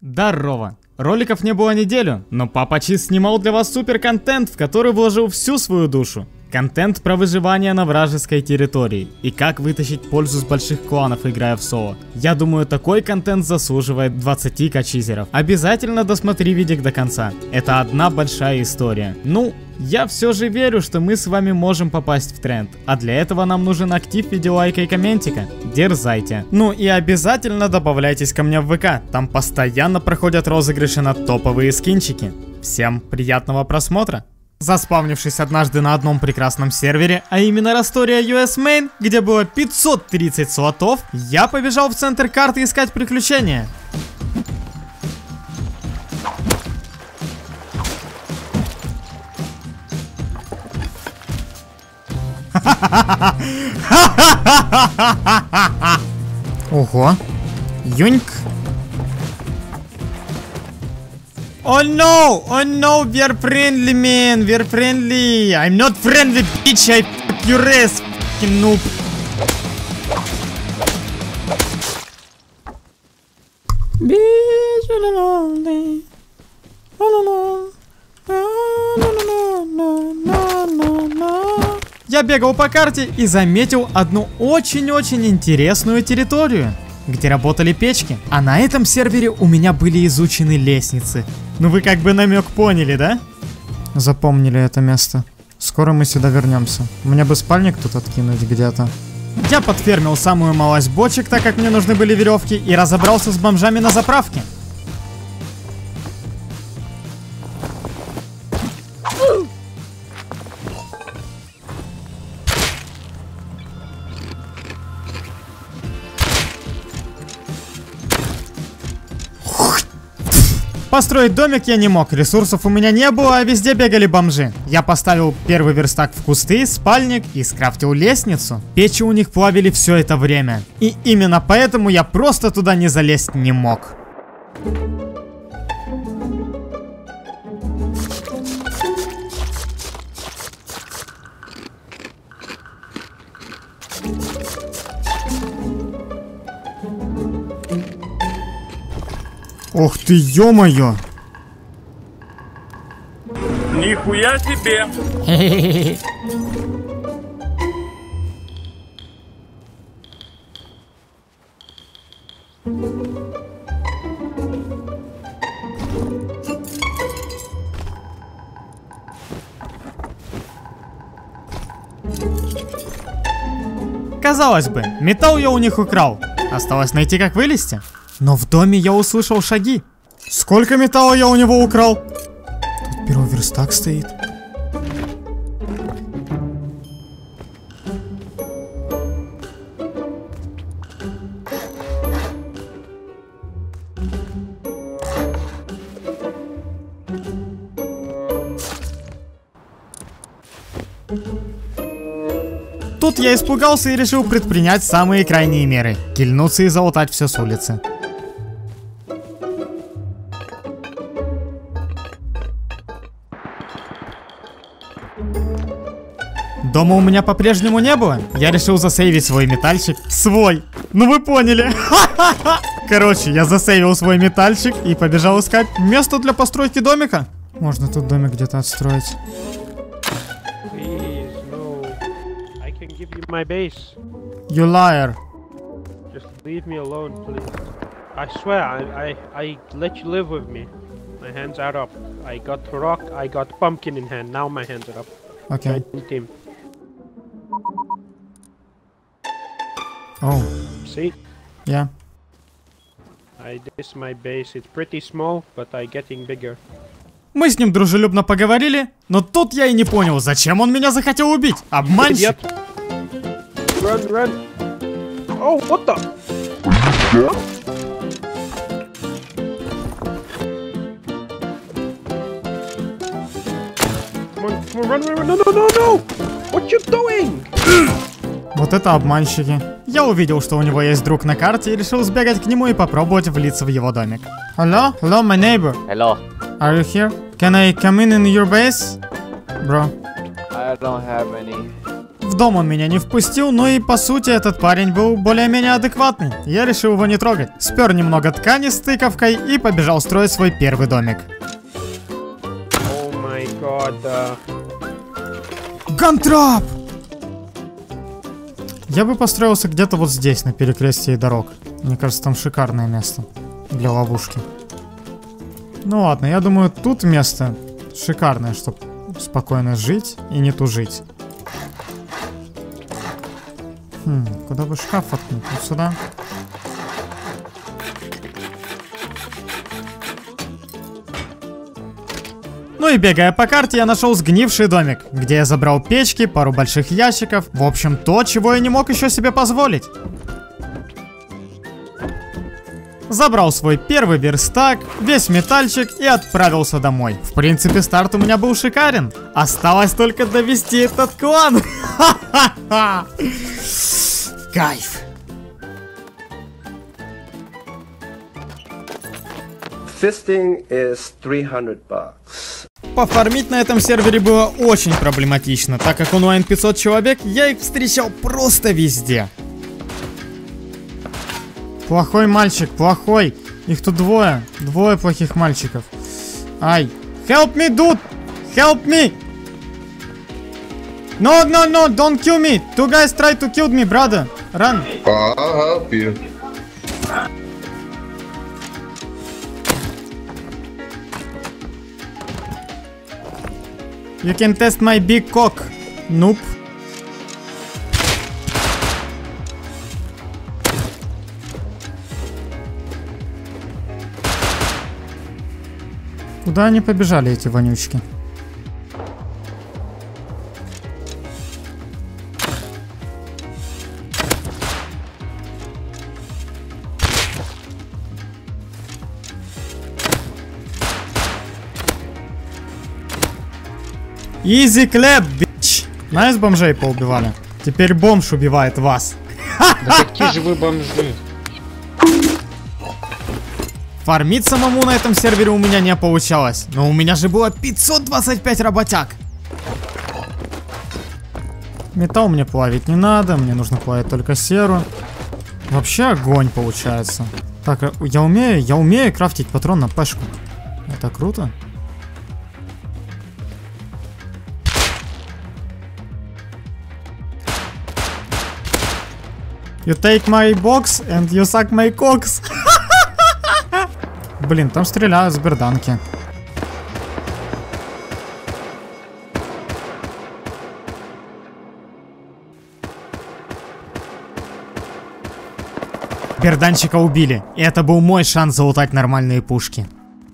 Здорово! Роликов не было неделю, но Папа Чиз снимал для вас супер контент, в который вложил всю свою душу. Контент про выживание на вражеской территории и как вытащить пользу с больших кланов, играя в соло. Я думаю, такой контент заслуживает 20 качизеров. Обязательно досмотри видик до конца. Это одна большая история. Ну, я все же верю, что мы с вами можем попасть в тренд. А для этого нам нужен актив в виде лайка и комментика. Дерзайте. Ну и обязательно добавляйтесь ко мне в ВК. Там постоянно проходят розыгрыши на топовые скинчики. Всем приятного просмотра. Заспавнившись однажды на одном прекрасном сервере, а именно Растория US Main, где было 530 слотов, я побежал в центр карты искать приключения. Ого, юньк. Oh no, we're friendly, man, we're friendly. I'm not friendly, bitch, I fuck your ass, fucking noob. Я бегал по карте и заметил одну очень-очень интересную территорию, где работали печки. А на этом сервере у меня были изучены лестницы. Ну вы как бы намек поняли, да? Запомнили это место. Скоро мы сюда вернемся. Мне бы спальник тут откинуть где-то. Я подфермил самую малость бочек, так как мне нужны были веревки, и разобрался с бомжами на заправке. Построить домик я не мог, ресурсов у меня не было, а везде бегали бомжи. Я поставил первый верстак в кусты, спальник и скрафтил лестницу. Печи у них плавили все это время. И именно поэтому я просто туда не залезть не мог. Ох ты, ё-моё! Нихуя себе! Казалось бы, металл я у них украл. Осталось найти, как вылезти. Но в доме я услышал шаги. Сколько металла я у него украл? Тут первый верстак стоит. Тут я испугался и решил предпринять самые крайние меры. Кильнуться и залутать все с улицы. Дома у меня по-прежнему не было. Я решил засейвить свой метальчик. Свой! Ну вы поняли. Короче, я засейвил свой метальчик и побежал искать место для постройки домика. Можно тут домик где-то отстроить. Please, no. I can give you my base. You liar. Just leave me alone, please. I swear, I let you live with me. My hands are up. I got rock, I got pumpkin in hand. Now my hands are up. Okay. Team. Oh. See? Yeah. This is my base. It's pretty small, but I getting bigger. Мы с ним дружелюбно поговорили, но тут я и не понял, зачем он меня захотел убить. Обманщик. Run, run. Oh, what the? Come on, run, run, run. No, no, no, no. What you doing? Вот это обманщики. Я увидел, что у него есть друг на карте и решил сбегать к нему и попробовать влиться в его домик. Hello? Hello, my neighbor. Hello. Are you here? Can I come in your base? Bro. I don't have any. В В дом он меня не впустил, но и по сути этот парень был более-менее адекватный. Я решил его не трогать. Спер немного ткани с тыковкой и побежал строить свой первый домик. Oh my god. Гантрап! Я бы построился где-то вот здесь, на перекрестии дорог. Мне кажется, там шикарное место для ловушки. Ну ладно, я думаю, тут место шикарное, чтобы спокойно жить и не тужить. Куда бы шкаф воткнуть? Вот сюда. Ну и бегая по карте, я нашел сгнивший домик, где я забрал печки, пару больших ящиков. В общем, то, чего я не мог еще себе позволить. Забрал свой первый верстак, весь метальчик и отправился домой. В принципе, старт у меня был шикарен. Осталось только довести этот клан. Ха-ха-ха! Кайф! Fisting is $300. Пофармить на этом сервере было очень проблематично, так как онлайн 500 человек, я их встречал просто везде. Плохой мальчик, плохой. Их тут двое. Двое плохих мальчиков. Ай. Help me, dude! Help me! No, no, no, don't kill me! Two guys try to kill me, brother. Run. I'll help you. You can test my big cock. Nope. Куда они побежали, эти вонючки? Easy clap, bitch! Знаешь, бомжей поубивали? Теперь бомж убивает вас. Да какие же вы бомжи? Фармить самому на этом сервере у меня не получалось. Но у меня же было 525 работяг. Металл мне плавить не надо. Мне нужно плавить только серу. Вообще огонь получается. Так, я умею крафтить патрон на пешку. Это круто. You take my box and you suck my cocks. Блин, там стреляют с берданки. Берданчика убили. И это был мой шанс залутать нормальные пушки.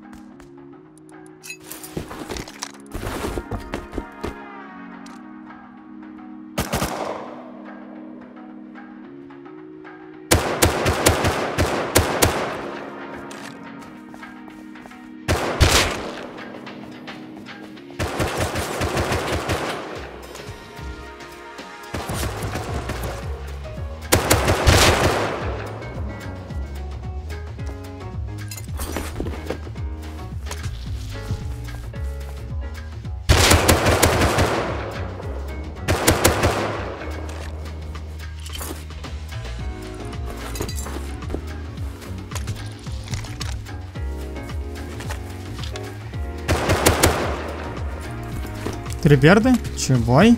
Три берды? Чебой?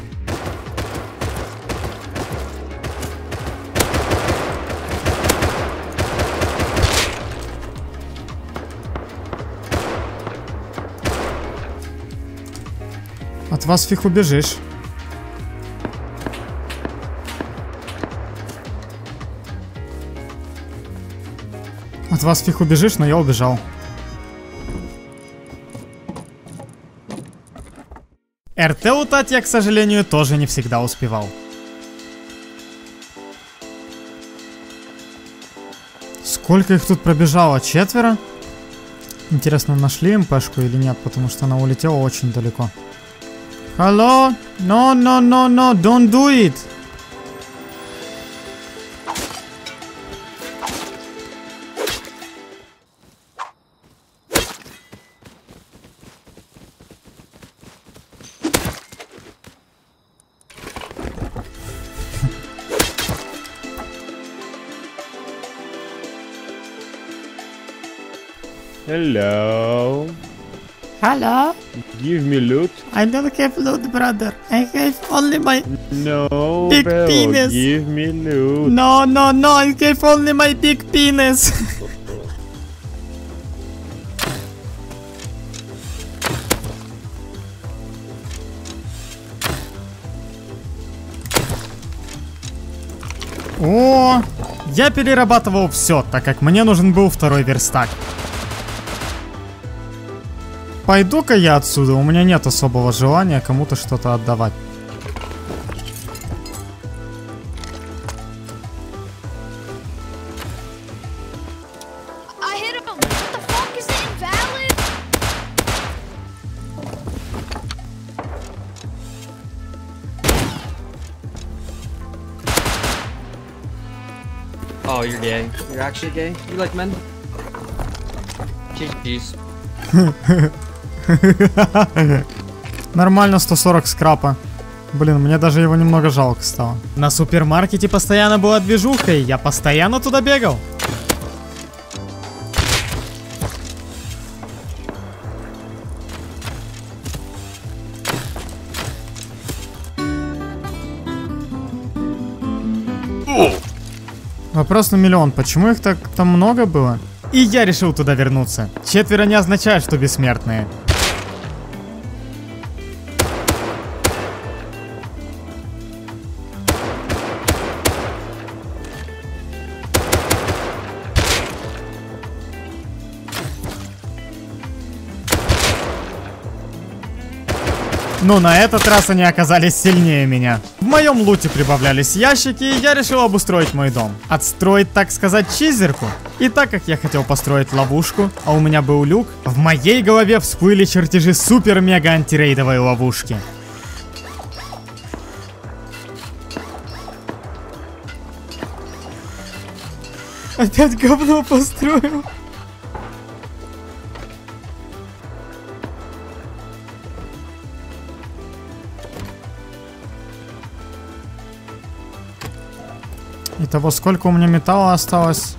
От вас фиг убежишь. От вас фиг убежишь, но я убежал. РТ лутать я, к сожалению, тоже не всегда успевал. Сколько их тут пробежало? 4? Интересно, нашли МПшку или нет, потому что она улетела очень далеко. Hello? No, no, no, no, don't do it! Hello. Hello? Give me loot. I don't have loot, brother. I have only my... No, Big bro. penis. Give me loot. No, no, no, I have only my big penis. О, я перерабатывал все, так как мне нужен был второй верстак. Пойду-ка я отсюда, у меня нет особого желания кому-то что-то отдавать. Oh, you're gay. You're actually gay? You like men? Jeez. Нормально, 140 скрапа. Блин, мне даже его немного жалко стало. На супермаркете постоянно была движуха, и я постоянно туда бегал. Вопрос на миллион, почему их так там много было? И я решил туда вернуться. 4 не означает, что бессмертные. Но на этот раз они оказались сильнее меня. В моем луте прибавлялись ящики, и я решил обустроить мой дом. Отстроить, так сказать, чизерку. И так как я хотел построить ловушку, а у меня был люк, в моей голове всплыли чертежи супер-мега-антирейдовой ловушки. Опять говно построил. Итого, сколько у меня металла осталось?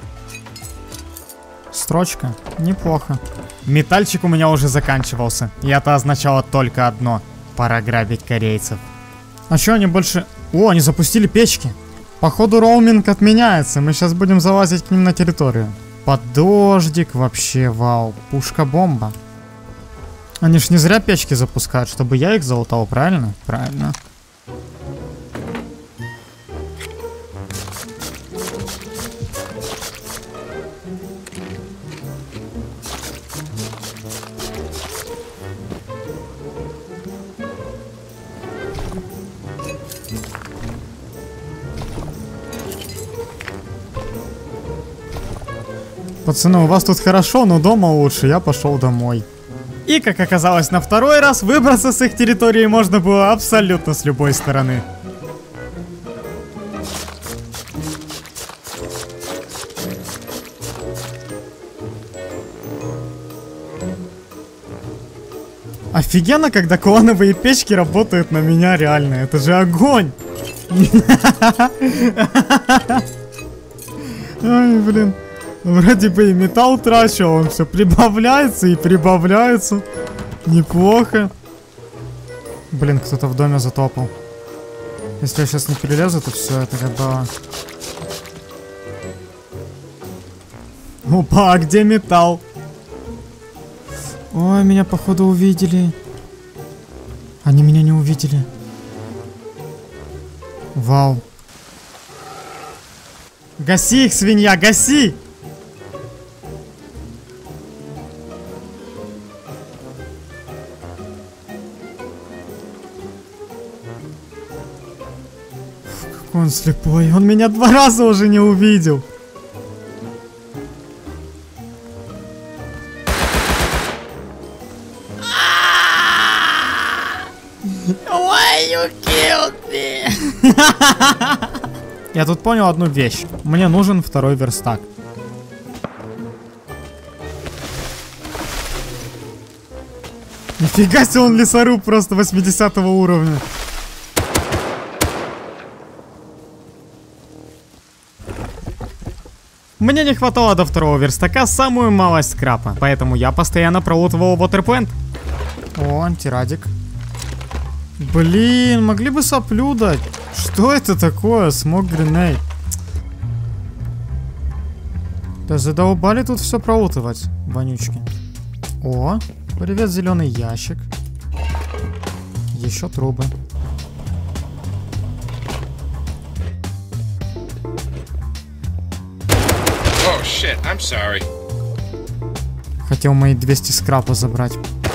Строчка. Неплохо. Метальчик у меня уже заканчивался. И это означало только одно. Пора грабить корейцев. А что они больше... О, они запустили печки. Походу роуминг отменяется. Мы сейчас будем залазить к ним на территорию. Под дождик вообще, вау. Пушка-бомба. Они ж не зря печки запускают, чтобы я их залутал, правильно? Правильно. Пацаны, у вас тут хорошо, но дома лучше. Я пошел домой. И, как оказалось, на второй раз выбраться с их территории можно было абсолютно с любой стороны. Офигенно, когда клановые печки работают на меня, реально. Это же огонь! Ай, блин. Вроде бы и металл трачу, а он все прибавляется и прибавляется. Неплохо. Блин, кто-то в доме затопал. Если я сейчас не перелезу, то все, это как бы... Опа, а где металл? Ой, меня походу увидели. Они меня не увидели. Вау. Гаси их, свинья, гаси! Он слепой, он меня 2 раза уже не увидел. Why you killed me? Я тут понял одну вещь. Мне нужен второй верстак. Нифига себе, он лесоруб просто 80 уровня. Мне не хватало до второго верстака самую малость скрапа, поэтому я постоянно пролутывал waterplant. О, антирадик. Блин, могли бы соплю дать. Что это такое? Smoke grenade. Да задолбали тут все пролутывать, вонючки. О, привет, зеленый ящик. Еще трубы. Oh shit, I'm sorry. Хотел мои 200 скрапа забрать.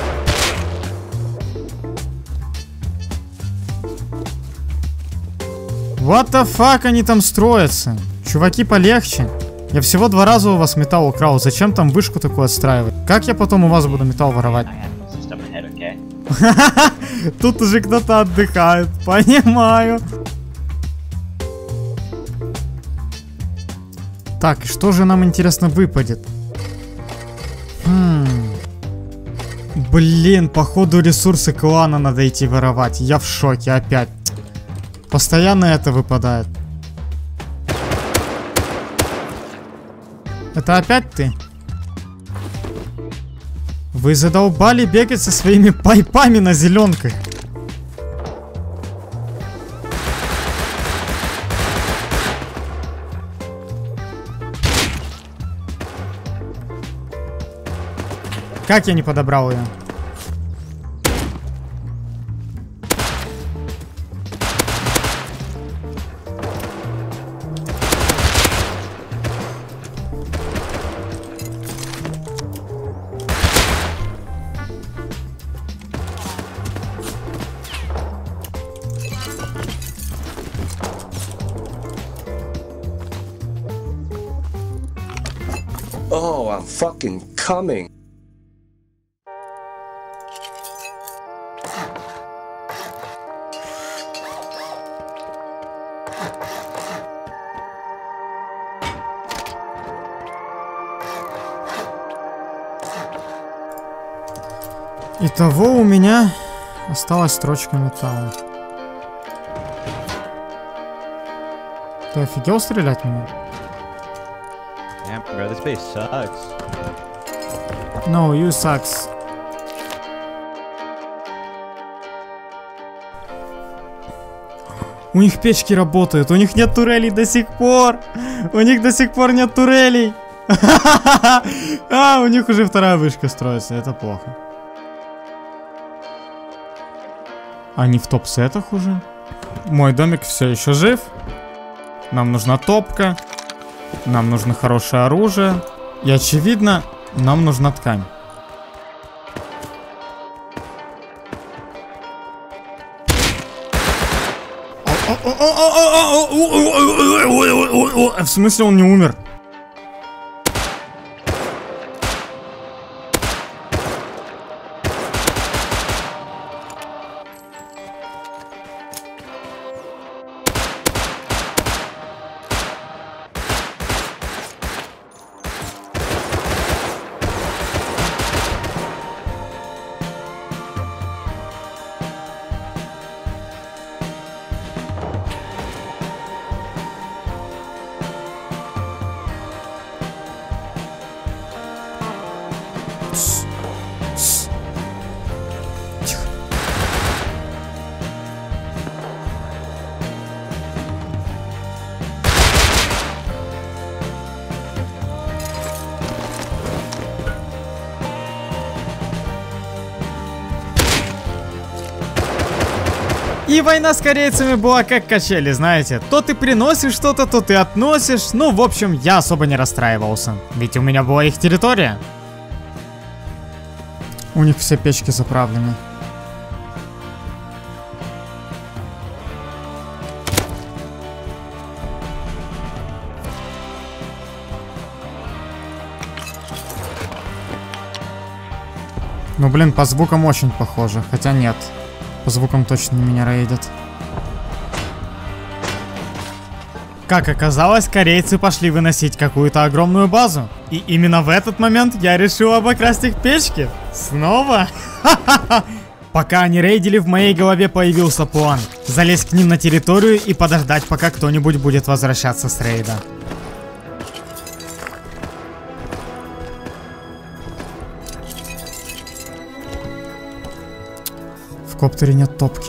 What the fuck они там строятся? Чуваки, полегче. Я всего 2 раза у вас металл украл. Зачем там вышку такую отстраивать? Как я потом у вас буду металл воровать? Тут уже кто-то отдыхает. Понимаю. Так, и что же нам, интересно, выпадет? Блин, походу ресурсы клана надо идти воровать. Я в шоке опять. Постоянно это выпадает. Это опять ты? Вы задолбали бегать со своими пайпами на зеленках. Как я не подобрал ее? Oh, I'm fucking coming. Итого у меня осталась строчка металла. Ты офигел стрелять в меня? Damn, bro, this base sucks. No, you sucks. У них печки работают, у них нет турелей до сих пор. У них до сих пор нет турелей. А, у них уже вторая вышка строится, это плохо. Они в топ-сетах уже. Мой домик все еще жив. Нам нужна топка. Нам нужно хорошее оружие. И очевидно, нам нужна ткань. В смысле он не умер? И война с корейцами была как качели, знаете. То ты приносишь что-то, то ты относишь. Ну, в общем, я особо не расстраивался. Ведь у меня была их территория. У них все печки заправлены. Ну, блин, по звукам очень похоже. Хотя нет. По звукам точно меня рейдят. Как оказалось, корейцы пошли выносить какую-то огромную базу. И именно в этот момент я решил обокрасть их печки. Снова? Пока они рейдили, в моей голове появился план. Залезть к ним на территорию и подождать, пока кто-нибудь будет возвращаться с рейда. коптере нет топки.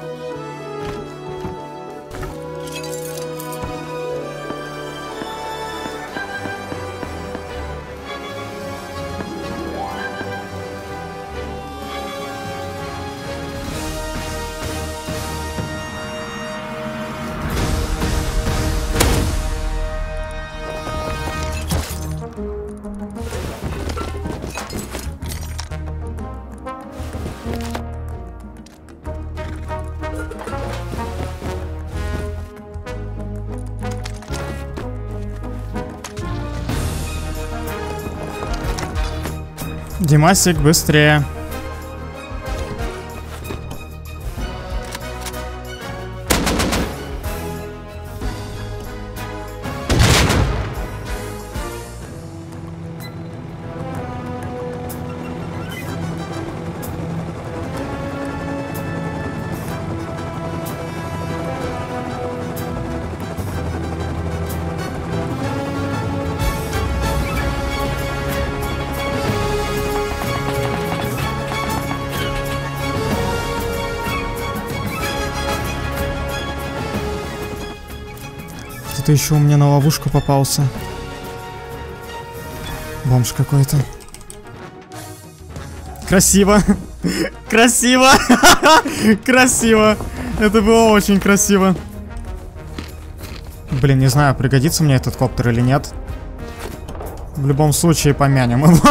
Димасик, быстрее. Кто-то еще у меня на ловушку попался. Бомж какой-то. Красиво. Красиво. Красиво. Это было очень красиво. Блин, не знаю, пригодится мне этот коптер или нет. В любом случае помянем его.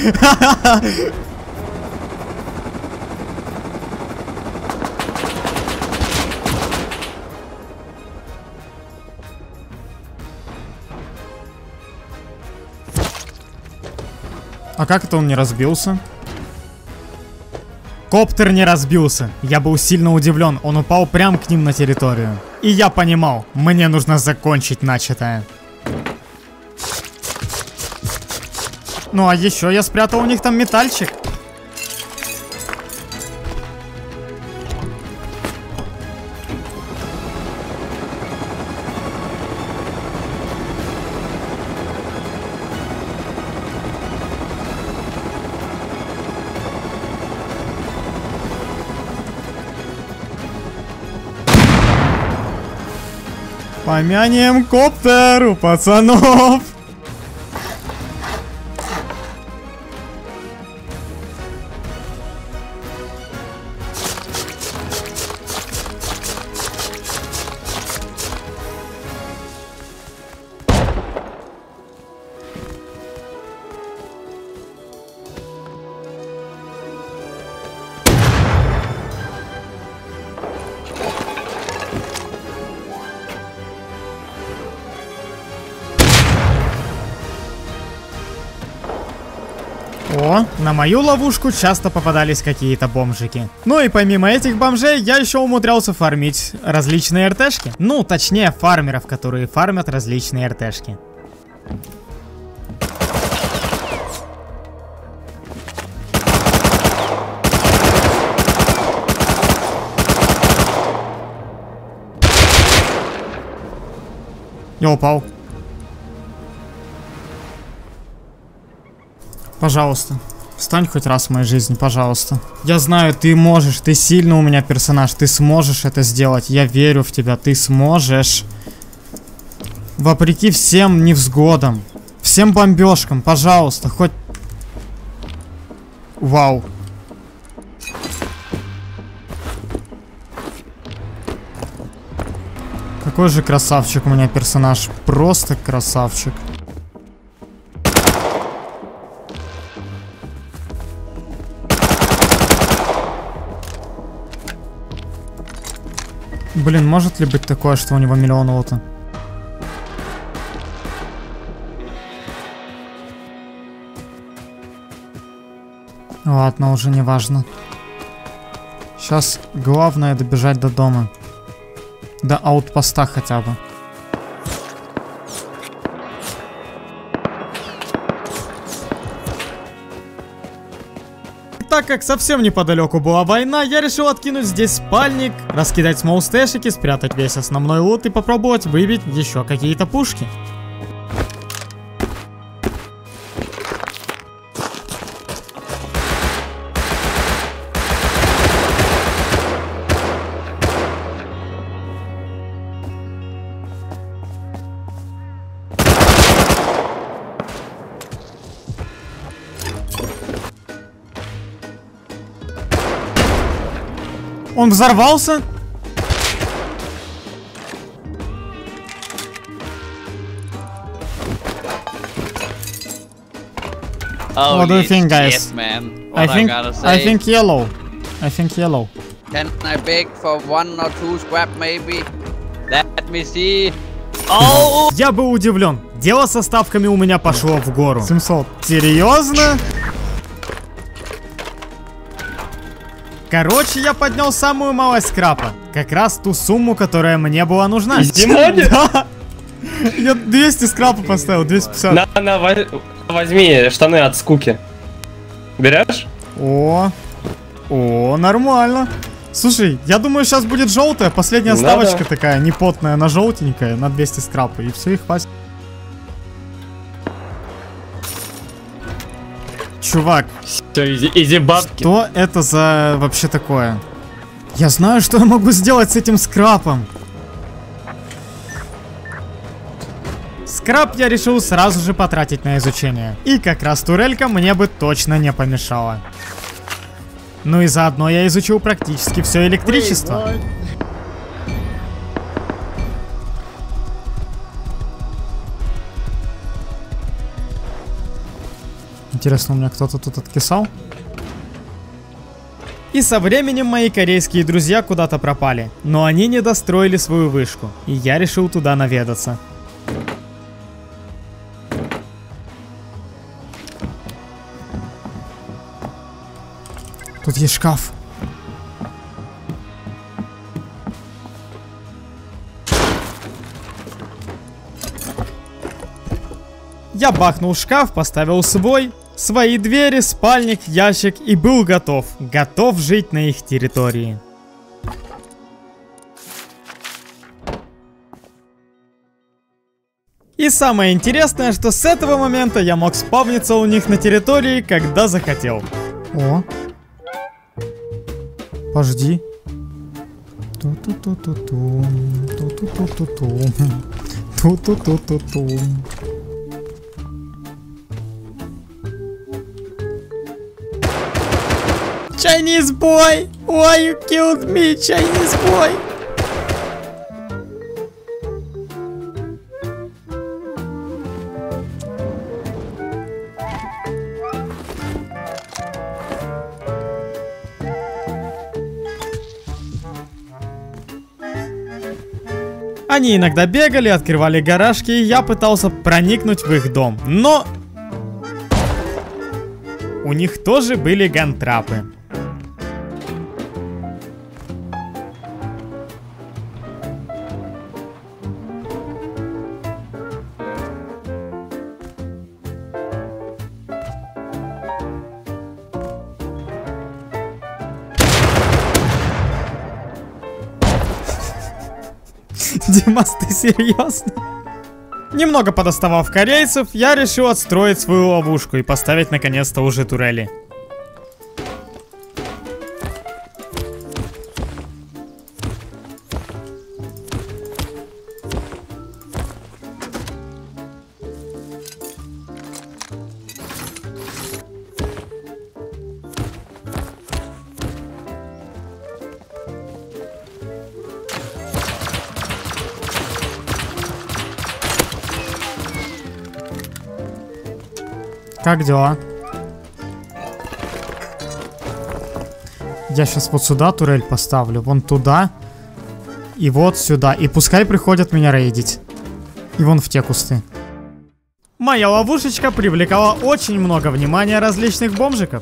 А как это он не разбился? Коптер не разбился. Я был сильно удивлен. Он упал прямо к ним на территорию. И я понимал, мне нужно закончить начатое. Ну а еще я спрятал у них там метальчик. Помянем коптер у пацанов. О, на мою ловушку часто попадались какие-то бомжики. Ну и помимо этих бомжей, я еще умудрялся фармить различные РТшки. Ну, точнее, фармеров, которые фармят различные РТшки. Я упал. Пожалуйста, встань хоть раз в моей жизни, пожалуйста. Я знаю, ты можешь, ты сильный у меня персонаж, ты сможешь это сделать. Я верю в тебя, ты сможешь. Вопреки всем невзгодам, всем бомбежкам, пожалуйста, хоть... Вау. Какой же красавчик у меня персонаж, просто красавчик. Блин, может ли быть такое, что у него миллион лута? Ладно, уже не важно. Сейчас главное добежать до дома. До аутпоста хотя бы. Так как совсем неподалеку была война, я решил откинуть здесь спальник, раскидать смолстэшики, спрятать весь основной лут и попробовать выбить еще какие-то пушки. Он взорвался? What do you think, guys? Man. I think yellow. I think yellow. Can I beg for 1 or 2 scrap maybe? Let me see. Oh! Я был удивлен. Дело со ставками у меня пошло в гору. 700. Серьезно? Короче, я поднял самую малость скрапа. Как раз ту сумму, которая мне была нужна. Да. Я 200 скрапа поставил, 250. Возьми штаны от скуки. Берешь? О, нормально. Слушай, я думаю, сейчас будет желтая, последняя ставочка такая, непотная, на желтенькая, на 200 скрапа, и все, их хватит. Чувак, изи бабки. Что это за вообще такое? Я знаю, что я могу сделать с этим скрапом. Скрап я решил сразу же потратить на изучение. И как раз турелька мне бы точно не помешала. Ну и заодно я изучил практически все электричество. Интересно, у меня кто-то тут откисал? И со временем мои корейские друзья куда-то пропали. Но они не достроили свою вышку. И я решил туда наведаться. Тут есть шкаф. Я бахнул шкаф, поставил свой, свои двери, спальник, ящик и был готов. Готов жить на их территории. И самое интересное, что с этого момента я мог спавниться у них на территории, когда захотел. О. Подожди. Chinese boy! Why you killed me, Chinese boy? Они иногда бегали, открывали гаражки, и я пытался проникнуть в их дом. Но у них тоже были гантрапы. Димас, ты серьезно? Немного подоставав корейцев, я решил отстроить свою ловушку и поставить наконец-то уже турели. Как дела? Я сейчас вот сюда турель поставлю, вон туда и вот сюда. И пускай приходят меня рейдить. И вон в те кусты. Моя ловушечка привлекала очень много внимания различных бомжиков.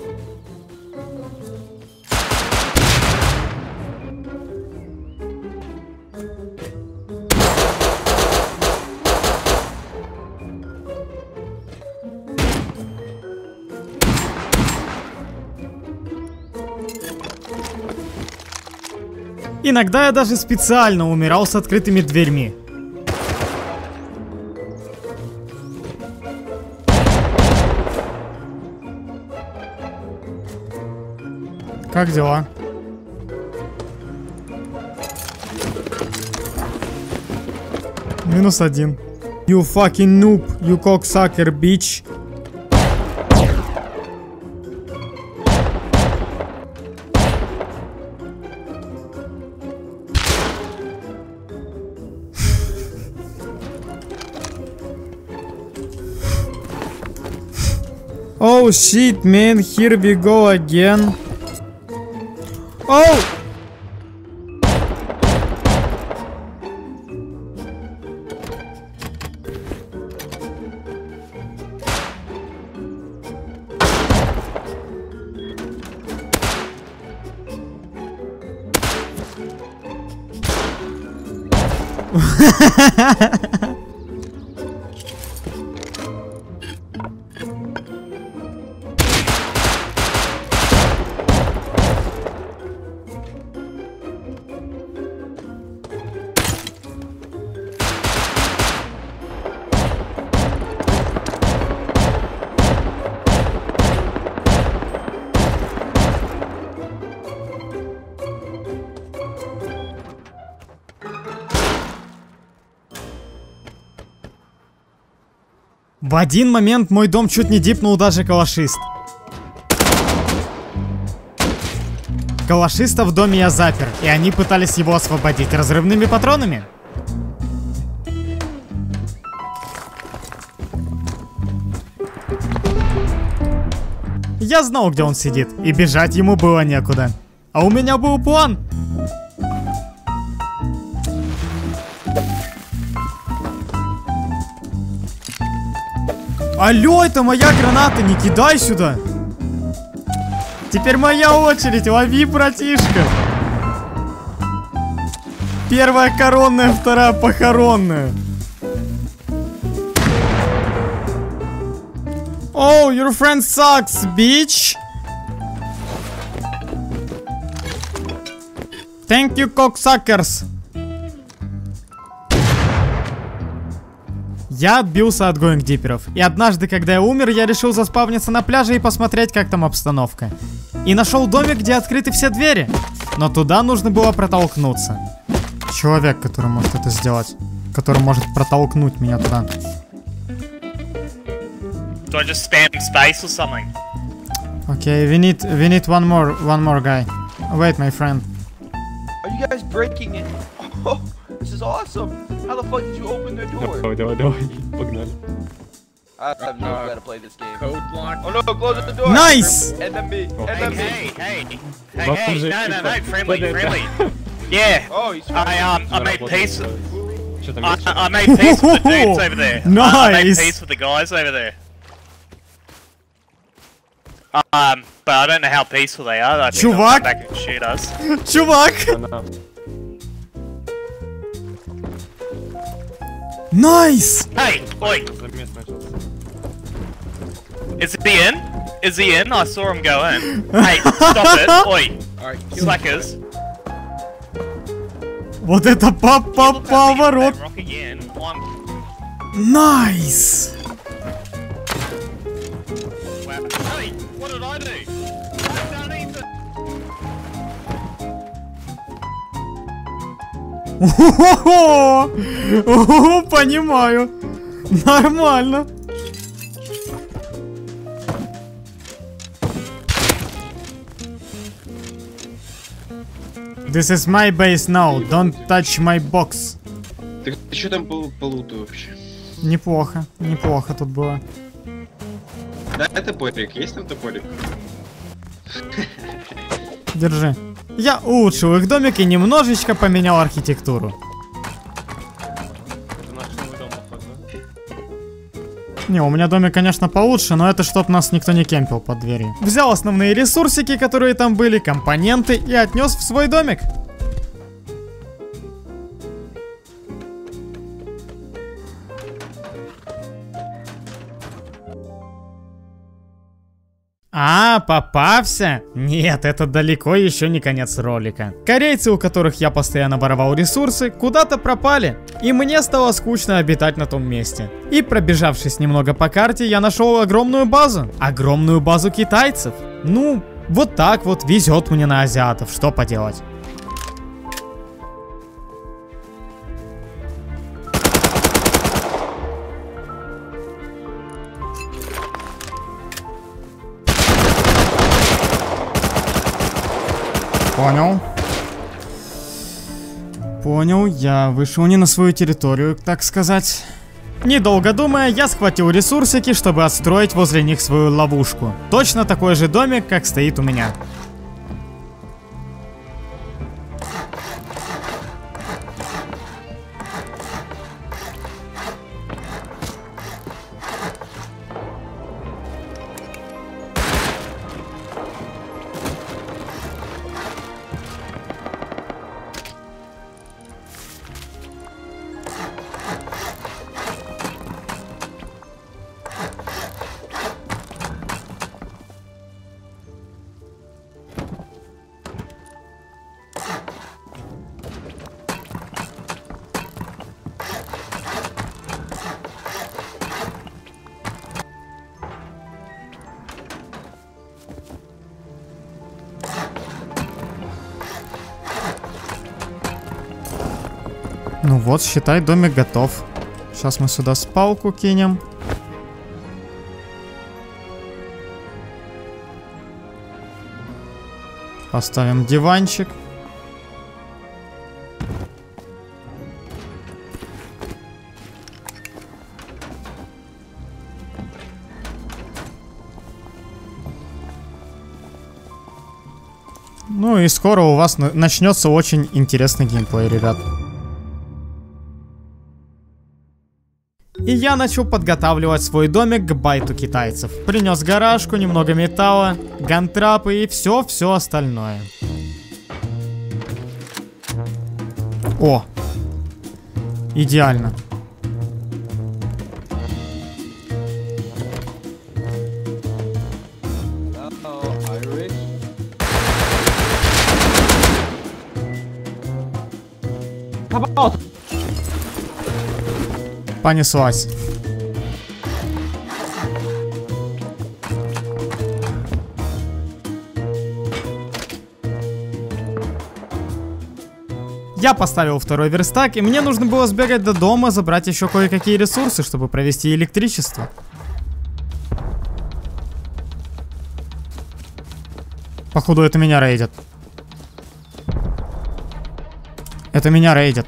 Иногда я даже специально умирал с открытыми дверьми. Как дела? -1. You fucking noob, you cocksucker, bitch. Oh shit, man, here we go again. Oh! В один момент мой дом чуть не дипнул даже калашист. Калашиста в доме я запер, и они пытались его освободить разрывными патронами. Я знал, где он сидит, и бежать ему было некуда. А у меня был план. Алло, это моя граната, не кидай сюда. Теперь моя очередь, лови, братишка. Первая коронная, вторая похоронная. Oh, your friend sucks, bitch. Thank you, cocksuckers. Я отбился от гоинг-диперов, и однажды, когда я умер, я решил заспавниться на пляже и посмотреть, как там обстановка. И нашел домик, где открыты все двери, но туда нужно было протолкнуться. Человек, который может это сделать, который может протолкнуть меня туда. Do I just spam space or something? Okay, we need one more guy. Wait, my friend. Are you guys breaking in? Oh, this is awesome. How the fuck did you open the door? Давай, погнали. I have no clue how to play this game. Code block. Oh no, close the door. Nice! Enemy. Hey, no, friendly. Yeah. Oh, he's I made peace. I made peace with the dudes over there. Nice. I made peace with the guys over there. But I don't know how peaceful they are. I think they'll come back and shoot us. Чувак! Nice! Hey, oi! Is he in? Is he in? I saw him go in. Hey, stop it! Oi! Slackers! Вот это поворот! Nice! Hey, what did I do? I don't even... Ого, понимаю. Нормально. This is my base now. Don't touch my box. Ты что там по луту вообще? Неплохо, неплохо тут было. Да, топорик. Есть там топорик? Держи. Я улучшил их домик и немножечко поменял архитектуру. Не, у меня домик, конечно, получше, но это чтоб нас никто не кемпил под дверью. Взял основные ресурсики, которые там были, компоненты, и отнес в свой домик. А, попався? Нет, это далеко еще не конец ролика. Корейцы, у которых я постоянно воровал ресурсы, куда-то пропали. И мне стало скучно обитать на том месте. И пробежавшись немного по карте, я нашел огромную базу. Огромную базу китайцев. Ну, вот так вот везет мне на азиатов, что поделать. Понял. Понял, я вышел не на свою территорию, так сказать. Недолго думая, я схватил ресурсики, чтобы отстроить возле них свою ловушку. Точно такой же домик, как стоит у меня. Ну вот, считай, домик готов. Сейчас мы сюда спалку кинем. Поставим диванчик. Ну и скоро у вас начнется очень интересный геймплей, ребят. И я начал подготавливать свой домик к байту китайцев. Принес гаражку, немного металла, гантрапы и все остальное. О! Идеально. Понеслась. Я поставил второй верстак, и мне нужно было сбегать до дома, забрать еще кое-какие ресурсы, чтобы провести электричество. Походу, это меня рейдят. Это меня рейдят.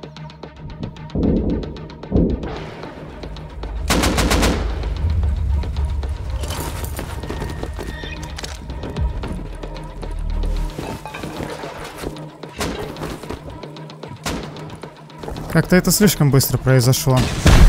Как-то это слишком быстро произошло.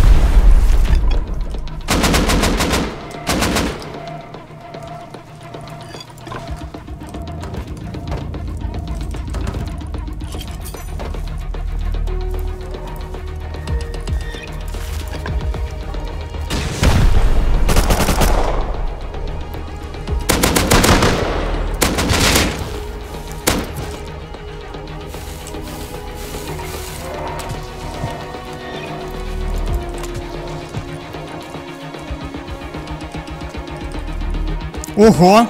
Ого!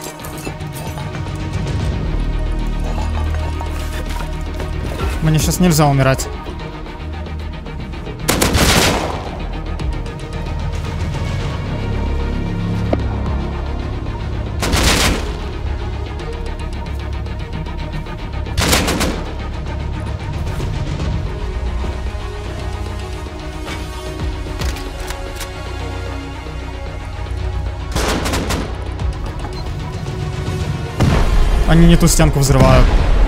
Мне сейчас нельзя умирать. Они не ту стенку взрывают.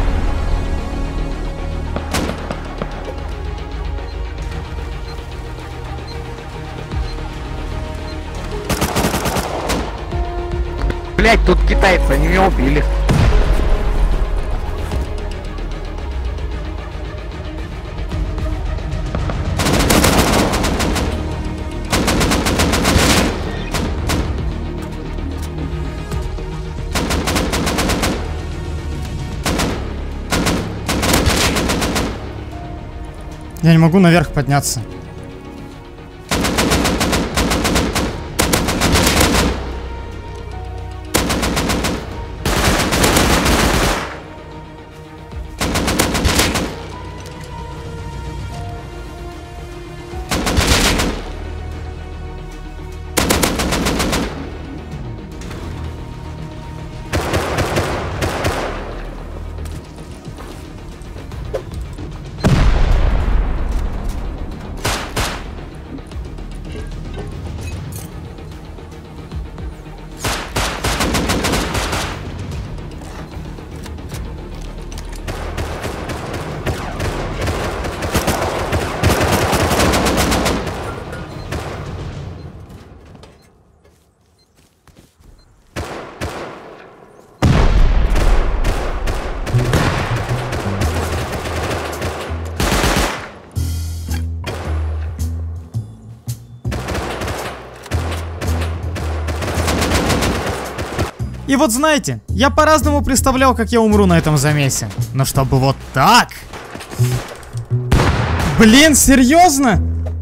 Блять, тут китайцы, они меня убили. Я не могу наверх подняться. И вот знаете, я по-разному представлял, как я умру на этом замесе. Но чтобы вот так... Блин, серьезно?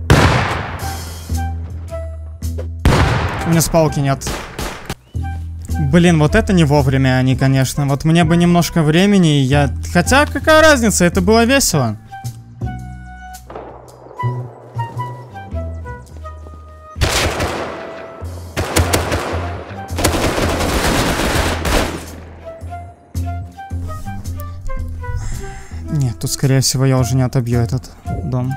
У меня спалки нет. Блин, вот это не вовремя они, конечно. Вот мне бы немножко времени, и я... Хотя, какая разница, это было весело. Нет, тут, скорее всего, я уже не отобью этот дом.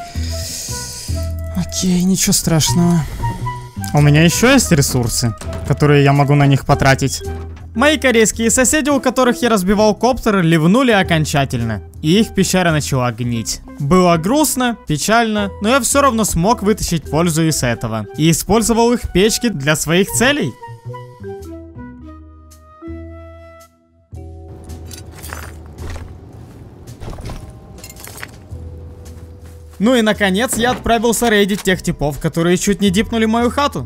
Окей, ничего страшного. У меня еще есть ресурсы, которые я могу на них потратить. Мои корейские соседи, у которых я разбивал коптер, ливнули окончательно. И их пещера начала гнить. Было грустно, печально, но я все равно смог вытащить пользу из этого. И использовал их печки для своих целей. Ну и наконец я отправился рейдить тех типов, которые чуть не дипнули мою хату.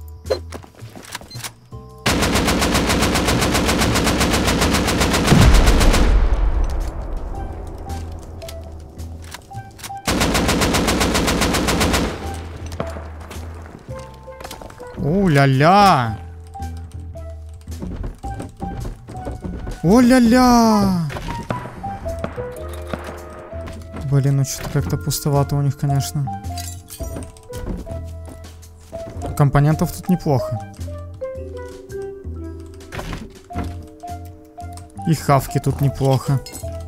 О-ля-ля! О-ля-ля! Блин, ну что-то как-то пустовато у них, конечно. Компонентов тут неплохо. И хавки тут неплохо.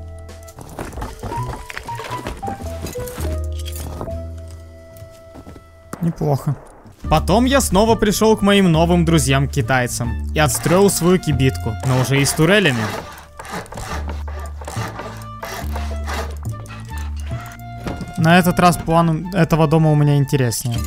Неплохо. Потом я снова пришел к моим новым друзьям-китайцам и отстроил свою кибитку, но уже и с турелями. На этот раз план этого дома у меня интереснее.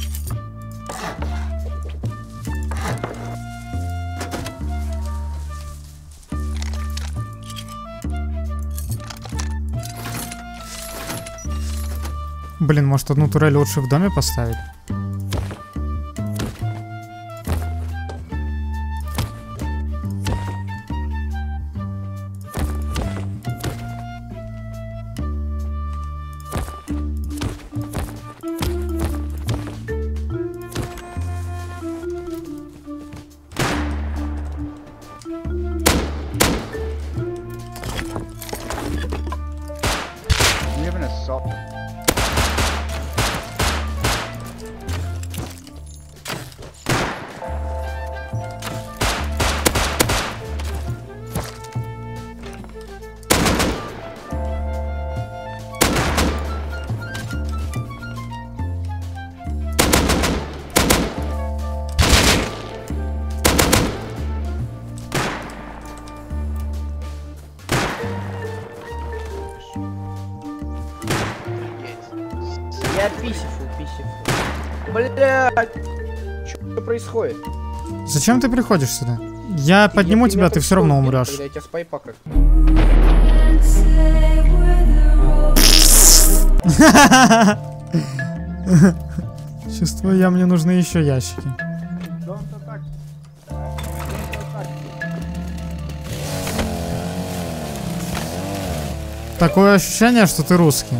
Блин, может одну турель лучше в доме поставить? Я писифу. Блядь. Что происходит? Зачем ты приходишь сюда? Я подниму тебя, ты все равно умрешь. Когда я тебя спайпакаю. Чувствую, мне нужны еще ящики. Такое ощущение, что ты русский.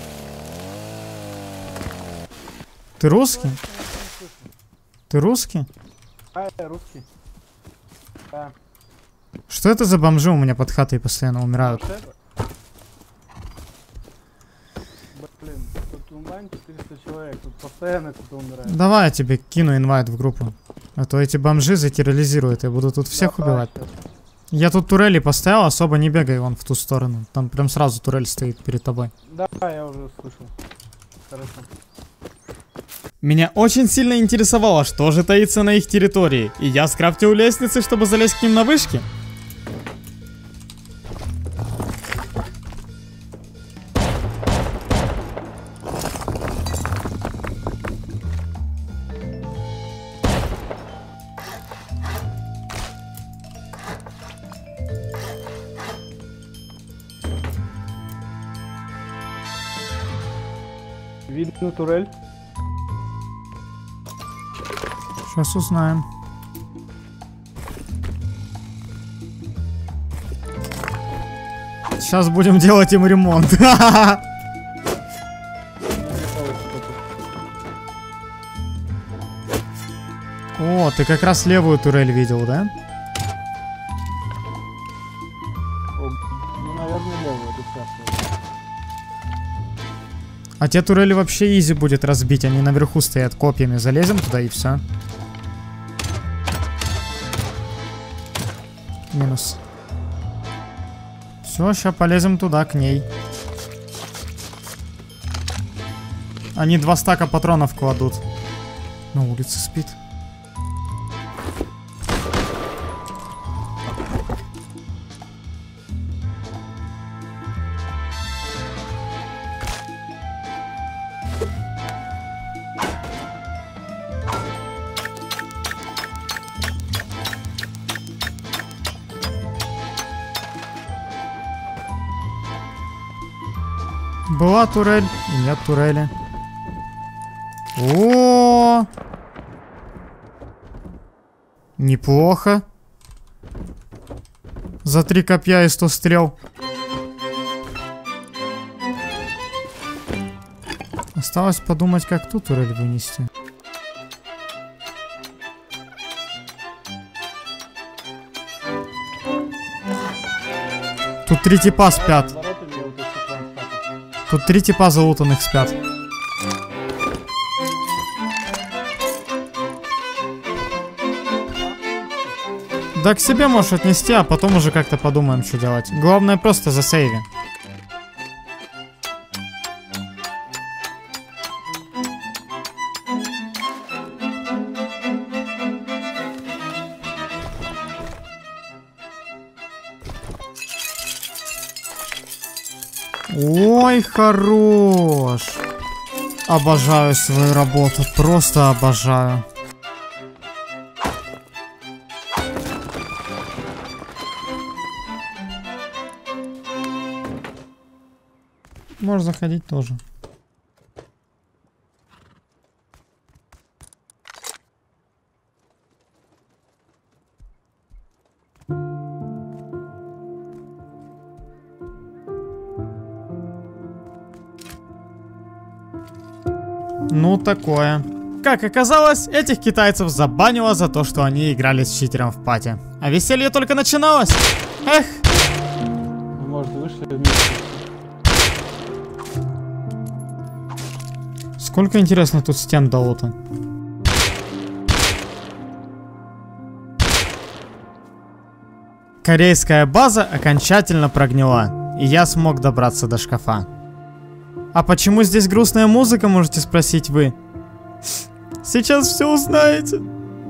Ты русский? Ты русский? Да, я русский. Да. Что это за бомжи у меня под хатой постоянно умирают? Блин, тут онлайн 400 человек, тут постоянно кто-то умирает. Давай я тебе кину инвайт в группу. А то эти бомжи затерроризируют, я буду тут всех убивать. Я тут турели поставил, особо не бегай вон в ту сторону. Там прям сразу турель стоит перед тобой. Да, я уже слышал. Хорошо. Меня очень сильно интересовало, что же таится на их территории, и я скрафтил лестницы, чтобы залезть к ним на вышки. Видно турель. Сейчас узнаем. Сейчас будем делать им ремонт. О, ты как раз левую турель видел, да? Ну, наверное, левую, десятую. А те турели вообще изи будет разбить. Они наверху стоят копьями. Залезем туда и все. Минус. Все, сейчас полезем туда, к ней. Они 2 стака патронов кладут. На улице спит. Была турель, и нет турели. О, неплохо. За 3 копья и 100 стрел. Осталось подумать, как ту турель вынести. Тут 3 типа спят. Тут 3 типа залутанных спят. Да к себе можешь отнести, а потом уже как-то подумаем, что делать. Главное просто засейви. Ой, хорош. Обожаю свою работу, просто обожаю. Можно заходить тоже. Ну, такое. Как оказалось, этих китайцев забанило за то, что они играли с читером в пати. А веселье только начиналось. Эх. Может, вышли вместе. Сколько, интересно, тут стен долото? Корейская база окончательно прогнила, и я смог добраться до шкафа. А почему здесь грустная музыка, можете спросить вы? Сейчас все узнаете.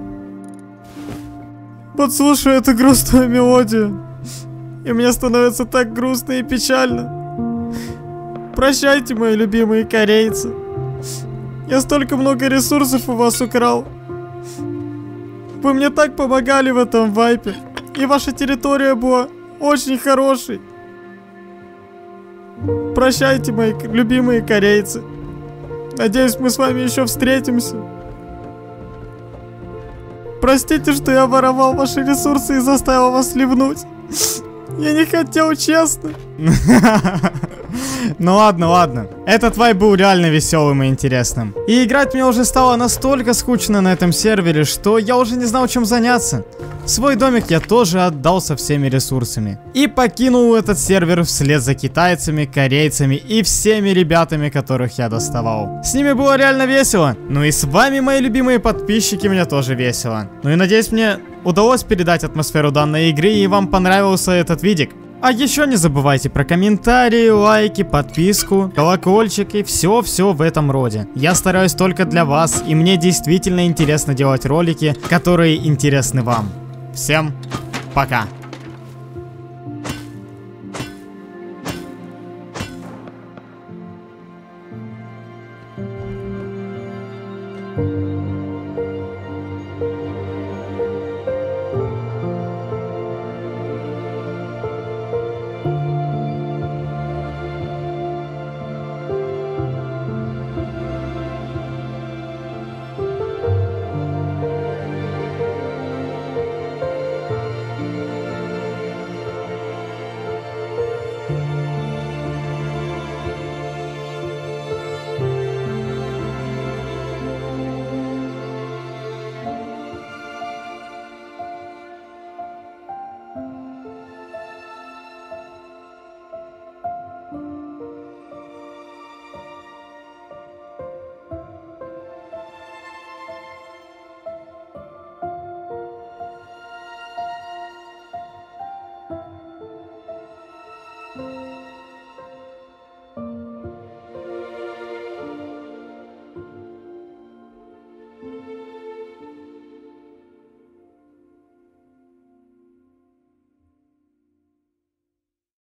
Подслушаю эту грустную мелодию, и мне становится так грустно и печально. Прощайте, мои любимые корейцы. Я столько много ресурсов у вас украл. Вы мне так помогали в этом вайпе, и ваша территория была очень хорошей. Прощайте, мои любимые корейцы. Надеюсь, мы с вами еще встретимся. Простите, что я воровал ваши ресурсы и заставил вас ливнуть. Я не хотел, честно. Ну ладно, ладно. Этот вайп был реально веселым и интересным. И играть мне уже стало настолько скучно на этом сервере, что я уже не знал, чем заняться. Свой домик я тоже отдал со всеми ресурсами. И покинул этот сервер вслед за китайцами, корейцами и всеми ребятами, которых я доставал. С ними было реально весело. Ну и с вами, мои любимые подписчики, мне тоже весело. Ну и надеюсь, мне удалось передать атмосферу данной игры и вам понравился этот видик. А еще не забывайте про комментарии, лайки, подписку, колокольчик и все-все в этом роде. Я стараюсь только для вас, и мне действительно интересно делать ролики, которые интересны вам. Всем пока!